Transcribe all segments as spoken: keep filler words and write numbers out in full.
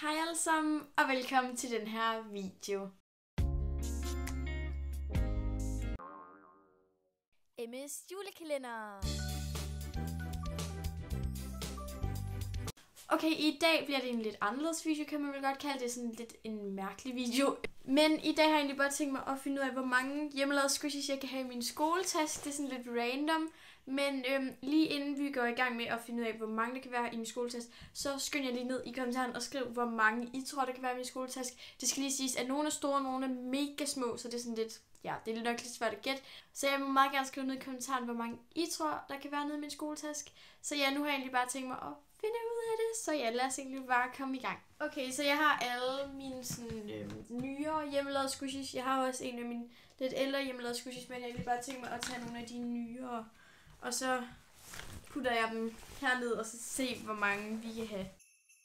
Hej alle sammen, og velkommen til den her video. Emmes julekalender. Okay, i dag bliver det en lidt anderledes video, kan man vel godt kalde det. Sådan lidt en mærkelig video. Men i dag har jeg egentlig bare tænkt mig at finde ud af, hvor mange hjemmelavede squishies jeg kan have i min skoletaske. Det er sådan lidt random. Men øhm, lige inden vi går i gang med at finde ud af, hvor mange der kan være i min skoletaske, så skynd jeg lige ned i kommentaren og skriv, hvor mange I tror, der kan være i min skoletaske. Det skal lige siges, at nogle er store, og nogle er mega små, så det er sådan lidt, ja, det er nok lidt svært at gætte. Så jeg må meget gerne skrive ned i kommentaren, hvor mange I tror, der kan være nede i min skoletaske. Så ja, nu har jeg egentlig bare tænkt mig at finde ud af det, så ja, lad os egentlig bare komme i gang. Okay, så jeg har alle mine sådan, øh, nyere hjemmelavede squishies. Jeg har også en af mine lidt ældre hjemmelavede squishies, men jeg har egentlig bare tænkt mig at tage nogle af de nyere. Og så putter jeg dem herned og så se, hvor mange vi kan have.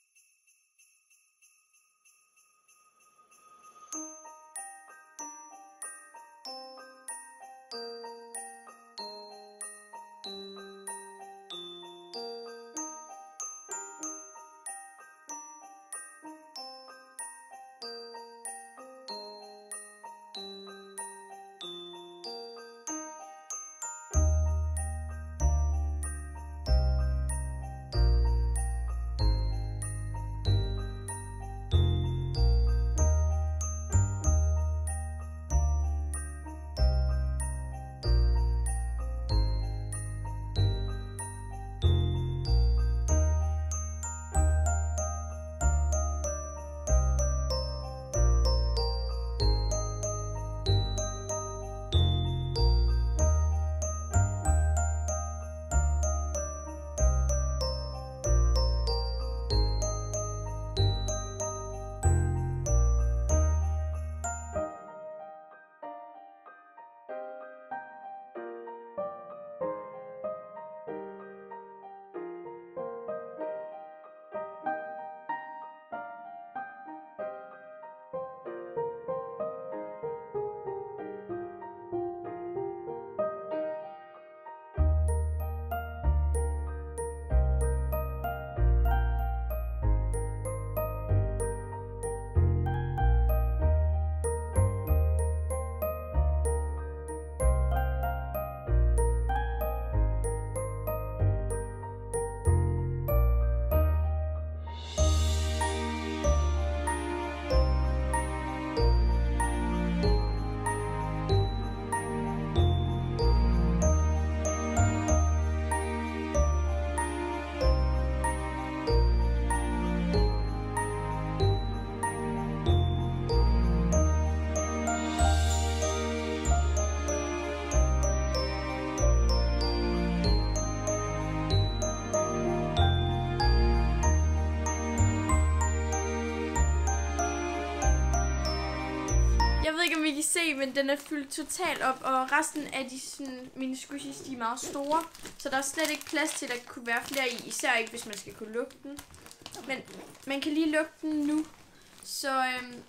Jeg ved ikke, om I kan se, men den er fyldt totalt op, og resten af de sådan, mine squishies, de er meget store, så der er slet ikke plads til, at der kunne være flere i, især ikke, hvis man skal kunne lukke den. Men man kan lige lukke den nu, så øhm,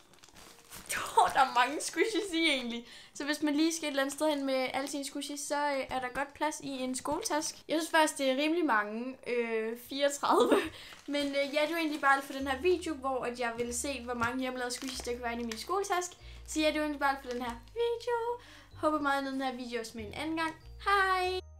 oh, der er mange squishies i egentlig. Så hvis man lige skal et eller andet sted hen med alle sine squishies, så øh, er der godt plads i en skoletask. Jeg synes faktisk, det er rimelig mange, øh, fireogtredive. Men øh, ja, det var egentlig bare alt for den her video, hvor at jeg ville se, hvor mange hjemmelavede squishies, der kan være inde i min skoletask. Så ja, det var egentlig bare alt for den her video. Håber meget, at den her video også med en anden gang. Hej!